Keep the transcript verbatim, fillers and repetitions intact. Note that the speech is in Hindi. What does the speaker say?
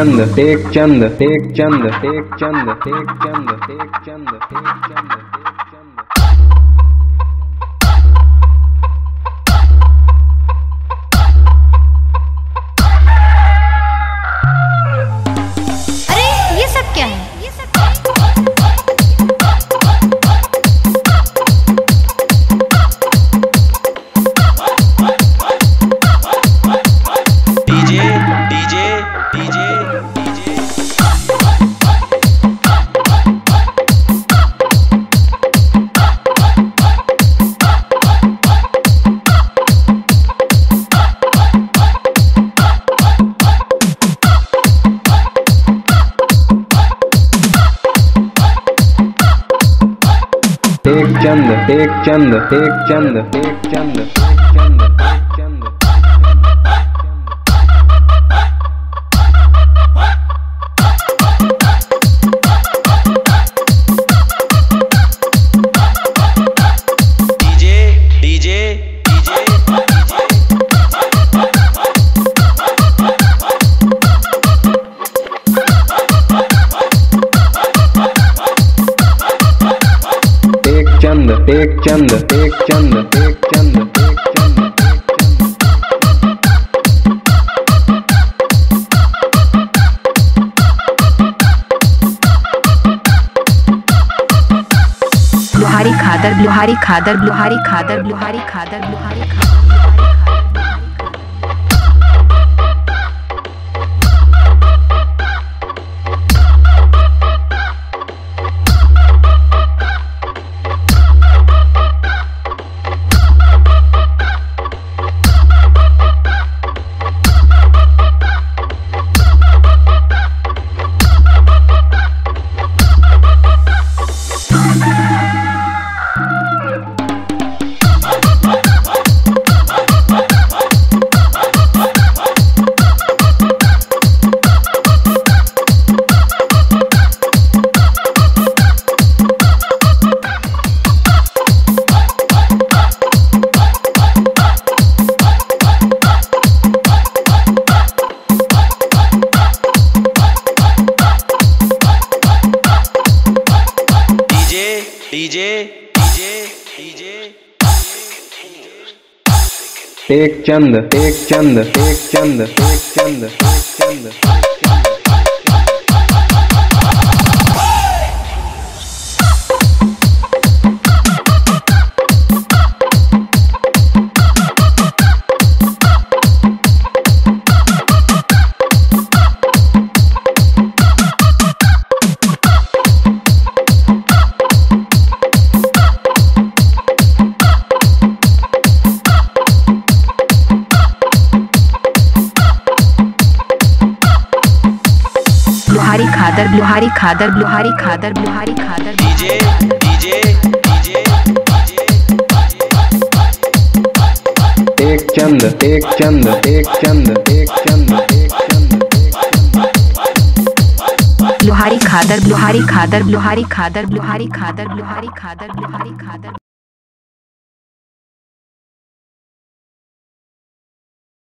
चंद टेक चंद टेक चंद टेक चंद टेक चंद टेक चंद टेक चंद अरे ये सब क्या है? ये सब DJ DJ DJ DJ Tek Chand Tek Chand Tek Chand Tek Chand Tek Chand Tek Chand DJ DJ DJ Tek Chand Tek Chand Tek Chand Tek Chand Tek Chand Lohari Khadar Lohari Khadar Lohari Khadar Lohari Khadar Lohari Khadar DJ DJ DJ Tek Chand Tek Chand Tek Chand Tek Chand Tek Chand Lohari Khadar Lohari Khadar Lohari Khadar Lohari Khadar DJ DJ DJ Tek Chand Tek Chand Tek Chand Tek Chand Tek Chand Lohari Khadar Lohari Khadar Lohari Khadar Lohari Khadar Lohari Khadar Lohari खादर